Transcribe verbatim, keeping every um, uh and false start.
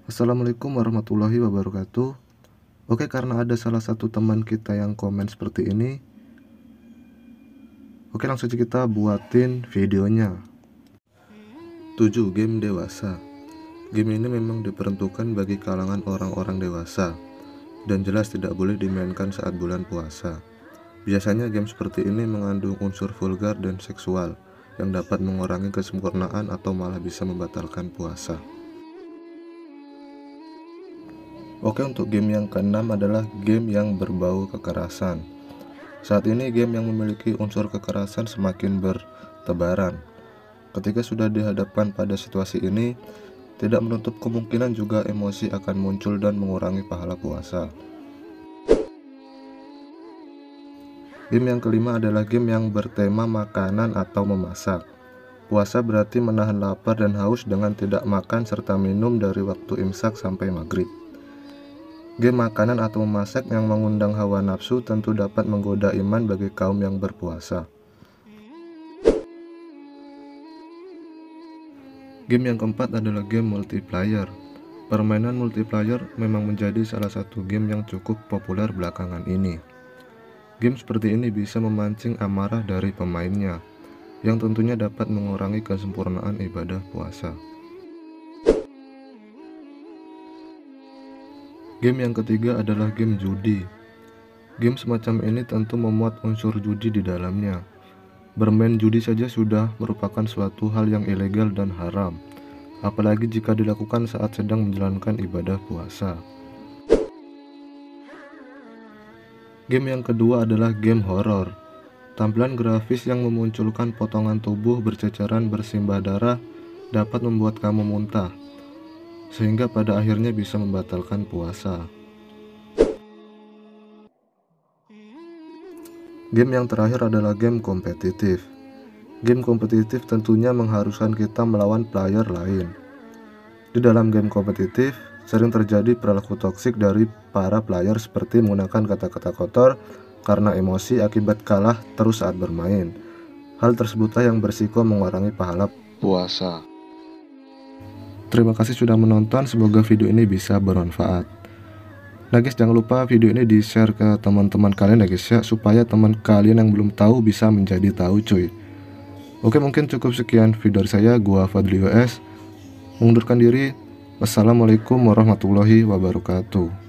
Assalamualaikum warahmatullahi wabarakatuh. Oke, karena ada salah satu teman kita yang komen seperti ini, oke langsung aja kita buatin videonya. tujuh Game dewasa. Game ini memang diperuntukkan bagi kalangan orang-orang dewasa dan jelas tidak boleh dimainkan saat bulan puasa. Biasanya game seperti ini mengandung unsur vulgar dan seksual yang dapat mengurangi kesempurnaan atau malah bisa membatalkan puasa. Oke, untuk game yang keenam adalah game yang berbau kekerasan. Saat ini game yang memiliki unsur kekerasan semakin bertebaran. Ketika sudah dihadapkan pada situasi ini, tidak menutup kemungkinan juga emosi akan muncul dan mengurangi pahala puasa. Game yang kelima adalah game yang bertema makanan atau memasak. Puasa berarti menahan lapar dan haus dengan tidak makan serta minum dari waktu imsak sampai maghrib. Game makanan atau memasak yang mengundang hawa nafsu tentu dapat menggoda iman bagi kaum yang berpuasa. Game yang keempat adalah game multiplayer. Permainan multiplayer memang menjadi salah satu game yang cukup populer belakangan ini. Game seperti ini bisa memancing amarah dari pemainnya, yang tentunya dapat mengurangi kesempurnaan ibadah puasa. Game yang ketiga adalah game judi. Game semacam ini tentu memuat unsur judi di dalamnya. Bermain judi saja sudah merupakan suatu hal yang ilegal dan haram, apalagi jika dilakukan saat sedang menjalankan ibadah puasa. Game yang kedua adalah game horor. Tampilan grafis yang memunculkan potongan tubuh berceceran bersimbah darah dapat membuat kamu muntah, sehingga pada akhirnya bisa membatalkan puasa. Game yang terakhir adalah game kompetitif. Game kompetitif tentunya mengharuskan kita melawan player lain. Di dalam game kompetitif, sering terjadi perilaku toksik dari para player seperti menggunakan kata-kata kotor karena emosi akibat kalah terus saat bermain. Hal tersebutlah yang berisiko mengurangi pahala puasa. Terima kasih sudah menonton, semoga video ini bisa bermanfaat. Nah guys, jangan lupa video ini di share ke teman-teman kalian ya guys ya, supaya teman kalian yang belum tahu bisa menjadi tahu cuy. Oke, mungkin cukup sekian video dari saya, gua Fadli W S mengundurkan diri. Wassalamualaikum warahmatullahi wabarakatuh.